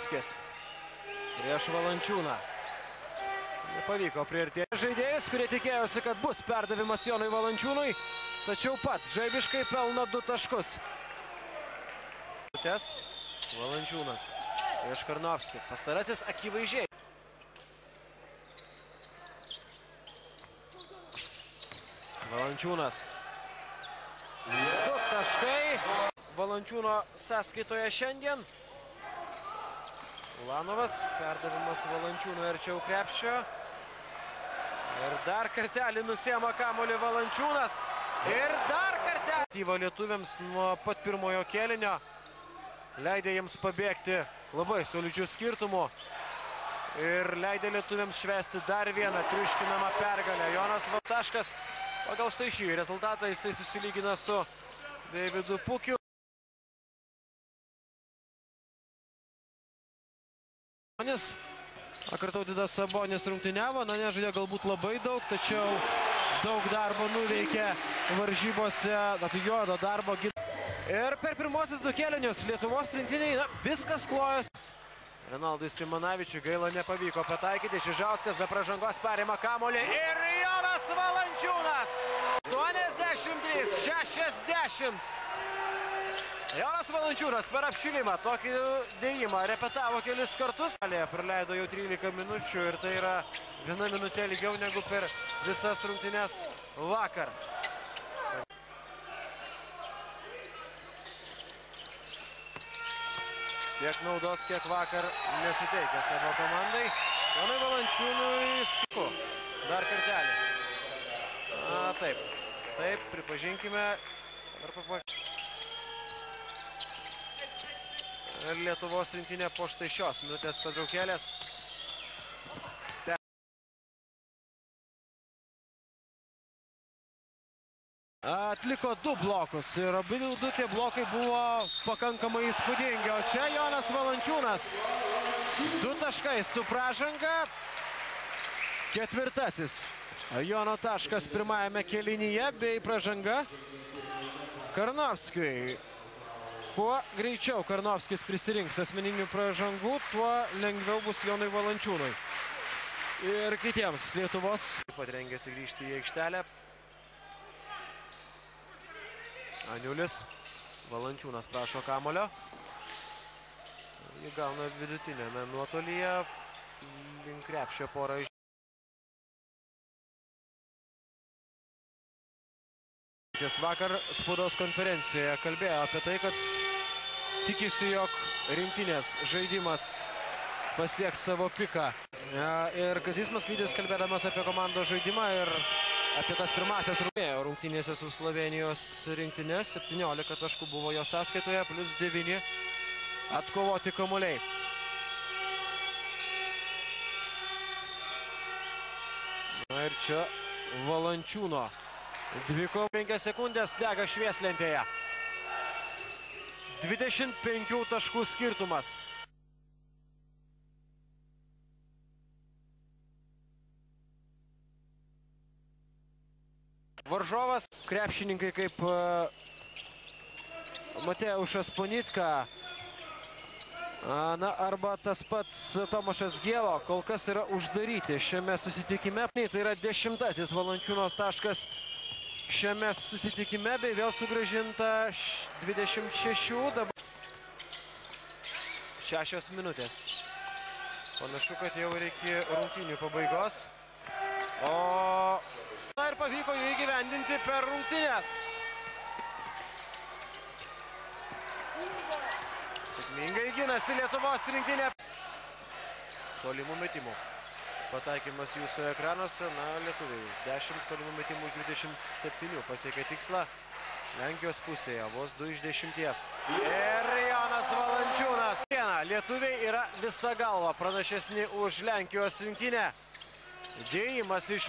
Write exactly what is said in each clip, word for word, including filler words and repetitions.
Karnovskis prieš Valančiūną. Nepavyko priartėti žaidėjus, kurie tikėjosi, kad bus perdavimas Jonui Valančiūnui, tačiau pats žaibiškai pelno du taškus. Valančiūnas prieš Karnovskį. Pastarasis akivaizdžiai. Valančiūnas. Du taškai. Valančiūno sąskaitoje šiandien. Ulanovas. Perdavimas Valančiūnui arčiau krepšio. Ir dar kartelį nusiema kamuolį Valančiūnas. Ir dar kartelį. Tyva lietuviams nuo pat pirmojo kėlinio. Leidė jiems pabėgti labai solidžių skirtumų. Ir leidė lietuviams švęsti dar vieną triuškinamą pergalę. Jonas Vataškas pagal štai šį rezultatą jisai susilygina su Deividu Pukiu. Vakar Tautvydas Sabonis rungtyniavo, na nežaidė galbūt labai daug, tačiau daug darbo nuveikė varžybose, na tai juodo darbo. Ir per pirmosius du kėlinius Lietuvos rinktiniai, na, viskas klojosi. Renaldui Simonavičiui gaila nepavyko pataikyti, Čižauskas be pražangos perima kamuolį ir Jonas Valančiūnas. aštuoniasdešimt trys šešiasdešimt. Jonas Valančiūnas per apšilimą tokį dėjimą repetavo kelis kartus. Praleido jau trylika minučių ir tai yra viena minutė ilgiau negu per visas rungtynes vakar. Tiek naudos, kiek vakar nesuteikė savo komandai. Jonui Valančiūnui skiku. Dar kartelį. Na taip, taip, pripažinkime. Ir Lietuvos rinktinė po štai šios minutės pertraukėlės. Atliko du blokus ir abu du tie blokai buvo pakankamai įspūdingi. O čia Jonas Valančiūnas. Du taškai su pražanga. Ketvirtasis Jono taškas pirmajame kėlinyje bei pražanga Karnovskiui. Kuo greičiau Karnovskis prisirinks asmeninių pražangų, tuo lengviau bus Jonui Valančiūnui. Ir kitiems Lietuvos. Taip pat rengiasi grįžti į aikštelę. Aniulis. Valančiūnas prašo kamulio. Jį gauna vidutinėme nuotolyje. Link krepšio porą iš. Vakar spaudos konferencijoje kalbėjo apie tai, kad tikisi, jog rinktinės žaidimas pasieks savo piką. Ir Kazys Maskvydis, kalbėdamas apie komandos žaidimą ir apie tas pirmasias rungtynėse rungtynėse su Slovėnijos rinktinės, septyniolika taškų buvo jo sąskaitoje, plus devyni atkovoti kamuoliai. Na ir čia Valančiūno. Dviko penkias sekundės dega švieslentėje. dvidešimt penkių taškų skirtumas. Varžovas, krepšininkai kaip Mateušas Ponitka, na arba tas pats Tomašas Gėlo, kol kas yra uždaryti šiame susitikime. Tai yra dešimtasis Valančiūno taškas šiame susitikime, bei vėl sugrąžinta dvidešimt šešių, dabar šešios minutės. Panašu, kad jau reikia rungtynių pabaigos. O na ir pavyko jų įgyvendinti per rungtynės. Sėkmingai ginasi Lietuvos rinktinė. Tolimų metimų. Pataikymas jūsų ekranuose, na, lietuviai. dešimt tolimų metimų iš dvidešimt septynių pasiekė tikslą. Lenkijos pusėje vos du iš dešimties. Ir Jonas Valančiūnas. Lietuviai yra visa galva pranašesni už Lenkijos rinktinę. Dėjimas iš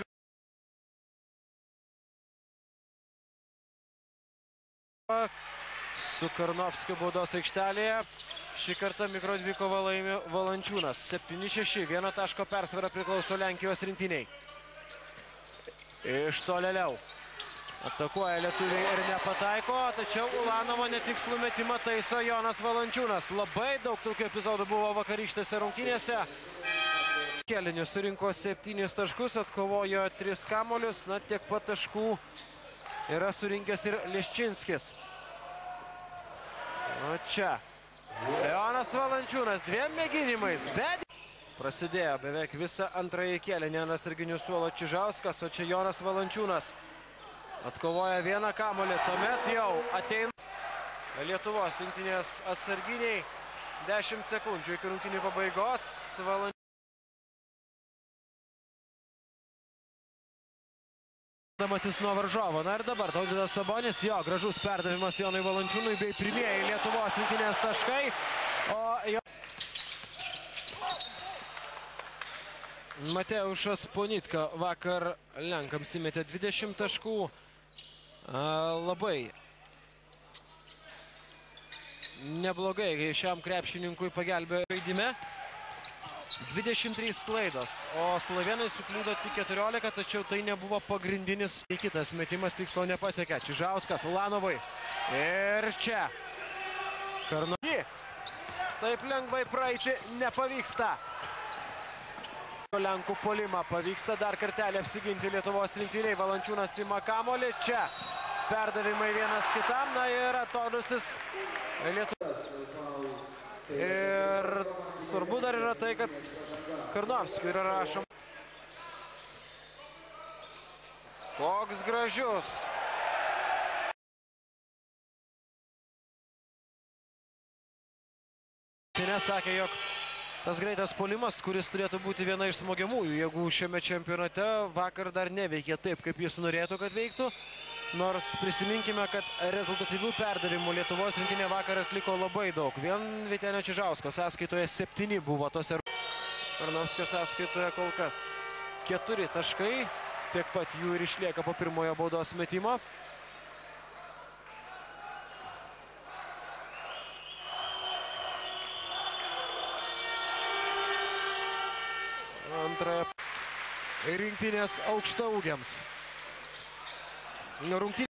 su Karnovskiu baudos aikštelėje. Šį kartą mikrodvikovą laimi Valančiūnas. septyni šeši, vieno taško persvara priklauso Lenkijos rinktiniai. Iš tolėliau. Atakuoja lietuviai ir nepataiko, tačiau Ulanovo netikslų metimą taiso Jonas Valančiūnas. Labai daug tokių epizodų buvo vakarykštėse rungtynėse. Kėlinius surinko septynis taškus, atkovojo tris kamuolius, na tiek pat taškų yra surinkęs ir Leščinskis. O čia Jonas Valančiūnas dviem mėginimais, bet prasidėjo beveik visą antrąjį kėlinį ant atsarginių suolo Čižauskas, o čia Jonas Valančiūnas atkovoja vieną kamuolį, tuomet jau ateina Lietuvos rinktinės atsarginiai. dešimt sekundžių iki rungtynių pabaigos. Valančiūnas nuo varžovo. Na ir dabar Tautvydas Sabonis, jo gražus perdavimas Jonui Valančiūnui bei pirmieji Lietuvos rinktinės taškai. O jo... Mateušas Ponitka vakar lenkams įmetė dvidešimt taškų. Labai neblogai šiam krepšininkui pagelbėjo žaidime. dvidešimt trys klaidos, o slovėnai suklydo tik keturiolika, tačiau tai nebuvo pagrindinis. Kitas metimas tikslo nepasiekė. Čižauskas Ulanovui. Ir čia Karnoji. Taip lengvai praeiti nepavyksta. Lenkų puolimą pavyksta dar kartelį apsiginti Lietuvos rinktiniai. Valančiūnas ima kamuolį. Čia perdavimai vienas kitam. Na ir atodusis Lietuvos. Ir svarbu dar yra tai, kad Karnovskiui yra rašoma. Koks gražius. Nes sakė, jog tas greitas puolimas, kuris turėtų būti viena iš smogiamųjų jėgų šiame čempionate, vakar dar neveikė taip, kaip jis norėtų, kad veiktų. Nors prisiminkime, kad rezultatyvių perdavimų Lietuvos rinktinė vakar atliko labai daug. Vien Vytenio Čižausko sąskaitoje septyni buvo tose. Karnovskio sąskaitoje kol kas keturi taškai. Tiek pat jų ir išlieka po pirmojo baudos metimo. Antrąją rinktinės aukštaūgiams. Rungtynės